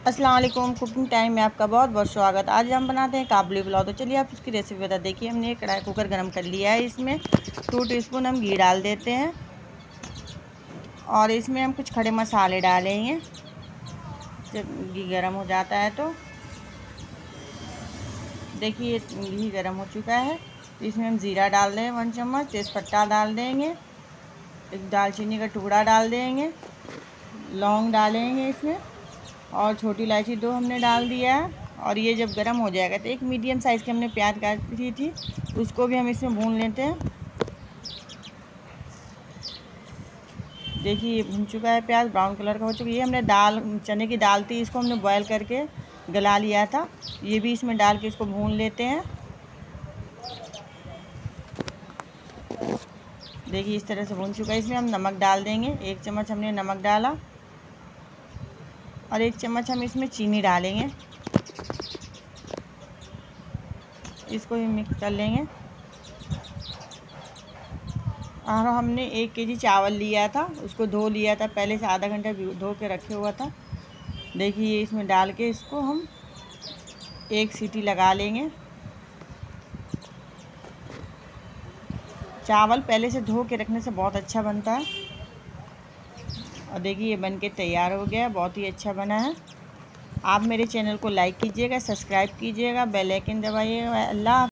अस्सलाम वालेकुम। Cooking time में आपका बहुत बहुत स्वागत। आज हम बनाते हैं काबुली पुलाव। तो चलिए आप उसकी रेसिपी बता। देखिए हमने एक कढ़ाई कुकर गर्म कर लिया है। इसमें 2 टीस्पून हम घी डाल देते हैं और इसमें हम कुछ खड़े मसाले डालेंगे। जब घी गर्म हो जाता है तो देखिए घी गर्म हो चुका है। तो इसमें हम ज़ीरा डाल दें 1 चम्मच, तेज़पत्ता डाल देंगे, एक दालचीनी का टुकड़ा डाल देंगे, लौंग डालेंगे इसमें और छोटी इलायची 2 हमने डाल दिया है। और ये जब गर्म हो जाएगा तो एक मीडियम साइज़ की हमने प्याज काटी थी उसको भी हम इसमें भून लेते हैं। देखिए ये भून चुका है, प्याज ब्राउन कलर का हो चुका है। ये हमने दाल चने की दाल थी, इसको हमने बॉयल करके गला लिया था। ये भी इसमें डाल के इसको भून लेते हैं। देखिए इस तरह से भून चुका है। इसमें हम नमक डाल देंगे, 1 चम्मच हमने नमक डाला और 1 चम्मच हम इसमें चीनी डालेंगे। इसको भी मिक्स कर लेंगे। और हमने 1 केजी चावल लिया था, उसको धो लिया था पहले से, आधा घंटा धो के रखे हुआ था। देखिए इसमें डाल के इसको हम 1 सीटी लगा लेंगे। चावल पहले से धो के रखने से बहुत अच्छा बनता है। और देखिए ये बनके तैयार हो गया, बहुत ही अच्छा बना है। आप मेरे चैनल को लाइक कीजिएगा, सब्सक्राइब कीजिएगा, बेल आइकन दबाइएगा। अल्लाह।